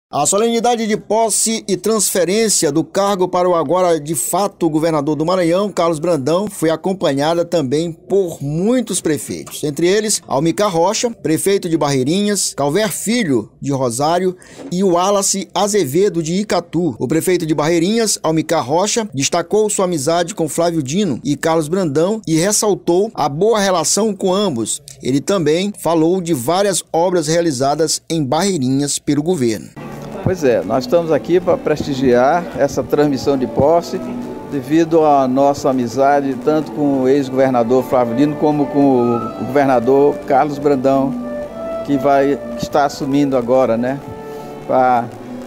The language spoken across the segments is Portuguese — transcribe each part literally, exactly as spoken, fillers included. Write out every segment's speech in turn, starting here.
A solenidade de posse e transferência do cargo para o agora de fato governador do Maranhão, Carlos Brandão, foi acompanhada também por muitos prefeitos, entre eles Almicar Rocha, prefeito de Barreirinhas, Calver Filho, de Rosário, e o Wallace Azevedo, de Icatu. O prefeito de Barreirinhas, Almicar Rocha, destacou sua amizade com Flávio Dino e Carlos Brandão e ressaltou a boa relação com ambos. Ele também falou de várias obras realizadas em Barreirinhas pelo governo. Pois é, nós estamos aqui para prestigiar essa transmissão de posse devido à nossa amizade tanto com o ex-governador Flávio Dino como com o governador Carlos Brandão, que vai que está assumindo agora, né, para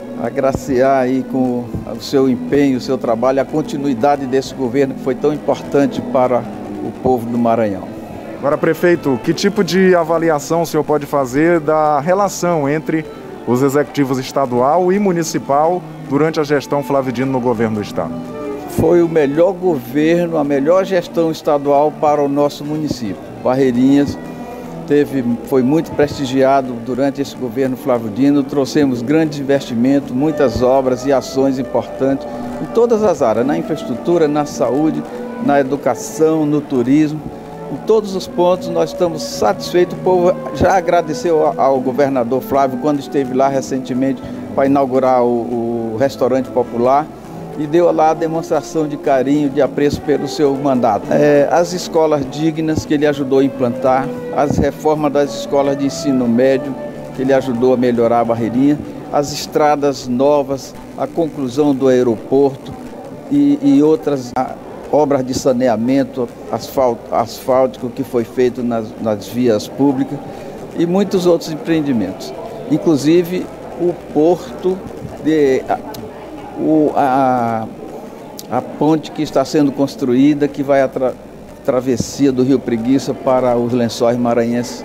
agraciar aí com o seu empenho, o seu trabalho, a continuidade desse governo que foi tão importante para o povo do Maranhão. Agora, prefeito, que tipo de avaliação o senhor pode fazer da relação entre os executivos estadual e municipal durante a gestão Flávio Dino no governo do estado? Foi o melhor governo, a melhor gestão estadual para o nosso município. Barreirinhas teve, foi muito prestigiado durante esse governo Flávio Dino. Trouxemos grandes investimentos, muitas obras e ações importantes em todas as áreas, na infraestrutura, na saúde, na educação, no turismo. Em todos os pontos nós estamos satisfeitos. O povo já agradeceu ao governador Flávio quando esteve lá recentemente para inaugurar o, o restaurante popular e deu lá a demonstração de carinho, de apreço pelo seu mandato. É, as escolas dignas que ele ajudou a implantar, as reformas das escolas de ensino médio que ele ajudou a melhorar a Barreirinha, as estradas novas, a conclusão do aeroporto e, e outras a, obras de saneamento asfalto, asfáltico que foi feito nas, nas vias públicas e muitos outros empreendimentos. Inclusive o porto, de, a, o, a, a ponte que está sendo construída, que vai a tra, travessia do Rio Preguiça para os Lençóis Maranhenses,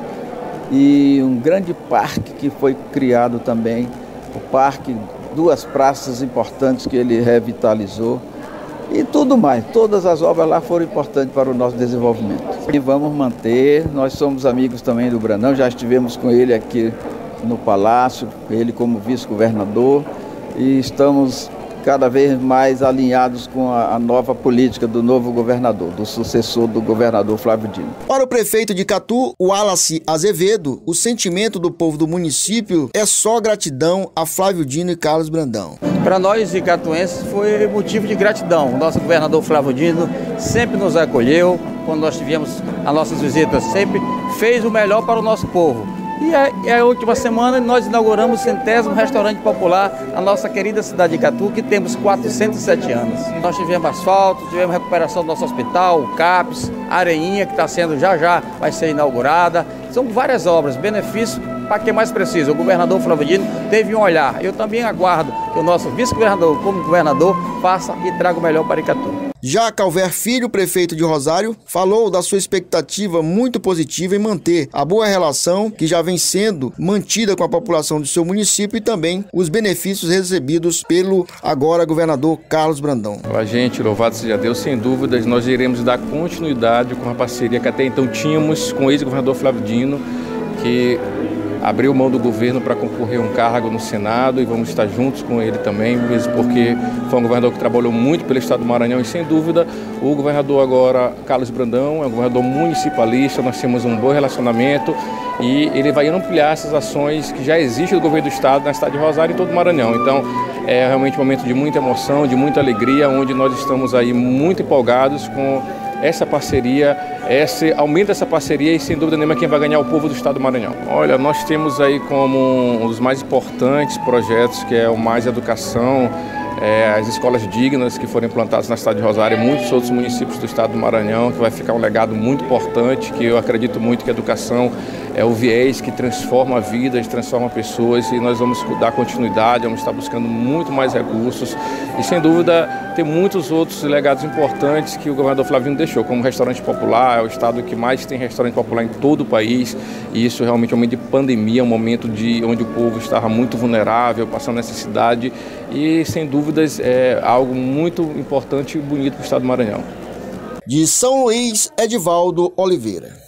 e um grande parque que foi criado também, o parque, duas praças importantes que ele revitalizou, e tudo mais, todas as obras lá foram importantes para o nosso desenvolvimento. E vamos manter, nós somos amigos também do Brandão, já estivemos com ele aqui no Palácio, ele como vice-governador, e estamos cada vez mais alinhados com a, a nova política do novo governador, do sucessor do governador Flávio Dino. Para o prefeito de Icatu, Wallace Azevedo, o sentimento do povo do município é só gratidão a Flávio Dino e Carlos Brandão. Para nós icatuenses foi motivo de gratidão. O nosso governador Flávio Dino sempre nos acolheu, quando nós tivemos as nossas visitas, sempre fez o melhor para o nosso povo. E a, e a última semana nós inauguramos o centésimo restaurante popular na nossa querida cidade de Icatu, que temos quatrocentos e sete anos. Nós tivemos asfalto, tivemos recuperação do nosso hospital, o CAPES, a Areinha, que está sendo já já, vai ser inaugurada. São várias obras, benefícios para quem mais precisa. O governador Flávio Dino teve um olhar. Eu também aguardo que o nosso vice-governador, como governador, faça e traga o melhor para Icatu. Já Calver Filho, prefeito de Rosário, falou da sua expectativa muito positiva em manter a boa relação que já vem sendo mantida com a população do seu município e também os benefícios recebidos pelo agora governador Carlos Brandão. A gente, louvado seja Deus, sem dúvidas, nós iremos dar continuidade com a parceria que até então tínhamos com o ex-governador Flávio Dino, que abriu mão do governo para concorrer a um cargo no Senado, e vamos estar juntos com ele também, mesmo porque foi um governador que trabalhou muito pelo estado do Maranhão, e sem dúvida o governador agora, Carlos Brandão, é um governador municipalista, nós temos um bom relacionamento e ele vai ampliar essas ações que já existem do governo do estado na cidade de Rosário e todo o Maranhão. Então é realmente um momento de muita emoção, de muita alegria, onde nós estamos aí muito empolgados com essa parceria, esse aumento dessa parceria, e sem dúvida nenhuma quem vai ganhar é o povo do estado do Maranhão. Olha, nós temos aí como um dos mais importantes projetos, que é o Mais Educação, é, as escolas dignas que foram implantadas na cidade de Rosário e muitos outros municípios do estado do Maranhão, que vai ficar um legado muito importante, que eu acredito muito que a educação é o viés que transforma vidas, transforma pessoas, e nós vamos dar continuidade, vamos estar buscando muito mais recursos e, sem dúvida, tem muitos outros legados importantes que o governador Flávio deixou, como o restaurante popular. É o estado que mais tem restaurante popular em todo o país, e isso realmente é um momento de pandemia, um momento de, onde o povo estava muito vulnerável, passando necessidade, e, sem dúvidas, é algo muito importante e bonito para o estado do Maranhão. De São Luís, Edivaldo Oliveira.